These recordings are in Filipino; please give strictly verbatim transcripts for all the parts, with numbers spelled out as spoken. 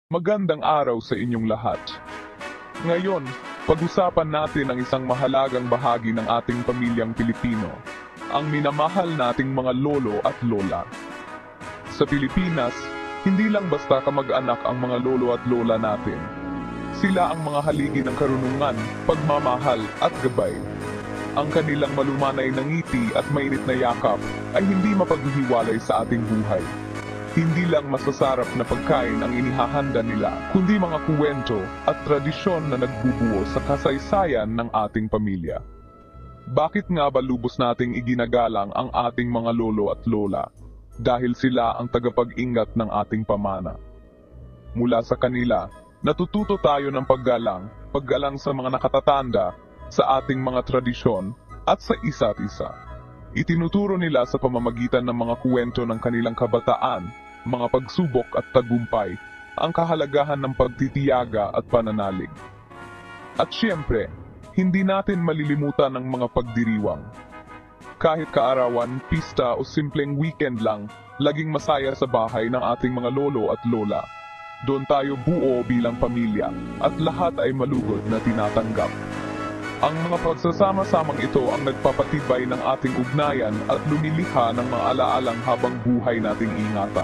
Magandang araw sa inyong lahat. Ngayon, pag-usapan natin ang isang mahalagang bahagi ng ating pamilyang Pilipino, ang minamahal nating mga lolo at lola. Sa Pilipinas, hindi lang basta kamag-anak ang mga lolo at lola natin. Sila ang mga haligi ng karunungan, pagmamahal at gabay. Ang kanilang malumanay na ngiti at mainit na yakap ay hindi mapaghihiwalay sa ating buhay. Hindi lang masasarap na pagkain ang inihahanda nila, kundi mga kuwento at tradisyon na nagbubuo sa kasaysayan ng ating pamilya. Bakit nga ba lubos nating iginagalang ang ating mga lolo at lola? Dahil sila ang tagapag-ingat ng ating pamana. Mula sa kanila, natututo tayo ng paggalang, paggalang sa mga nakatatanda, sa ating mga tradisyon, at sa isa't isa. Itinuturo nila sa pamamagitan ng mga kuwento ng kanilang kabataan, mga pagsubok at tagumpay, ang kahalagahan ng pagtitiyaga at pananalig. At siyempre, hindi natin malilimutan ang mga pagdiriwang. Kahit kaarawan, pista o simpleng weekend lang, laging masaya sa bahay ng ating mga lolo at lola. Doon tayo buo bilang pamilya, at lahat ay malugod na tinatanggap. Ang mga pagsasama-samang ito ang nagpapatibay ng ating ugnayan at lumilikha ng mga alaalang habang buhay nating ingatan.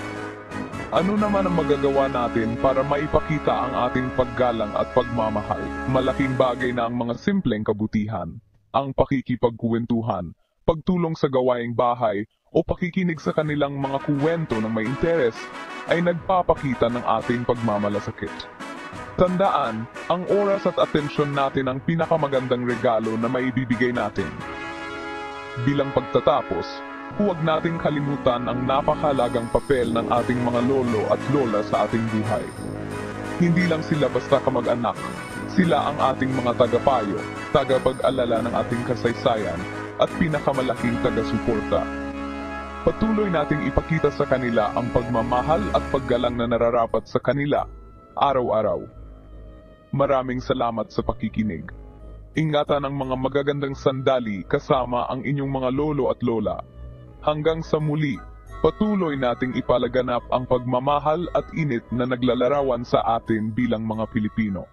Ano naman ang magagawa natin para maipakita ang ating paggalang at pagmamahal? Malaking bagay na ang mga simpleng kabutihan, ang pakikipagkuwentuhan, pagtulong sa gawaing bahay o pakikinig sa kanilang mga kuwento ng may interes ay nagpapakita ng ating pagmamalasakit. Tandaan, ang oras at atensyon natin ang pinakamagandang regalo na maibibigay natin. Bilang pagtatapos, huwag nating kalimutan ang napakahalagang papel ng ating mga lolo at lola sa ating buhay. Hindi lang sila basta kamag-anak, sila ang ating mga tagapayo, tagapag-alala ng ating kasaysayan, at pinakamalaking taga-suporta. Patuloy nating ipakita sa kanila ang pagmamahal at paggalang na nararapat sa kanila, araw-araw. Maraming salamat sa pakikinig. Ingatan ang mga magagandang sandali kasama ang inyong mga lolo at lola. Hanggang sa muli, patuloy nating ipalaganap ang pagmamahal at init na naglalarawan sa atin bilang mga Pilipino.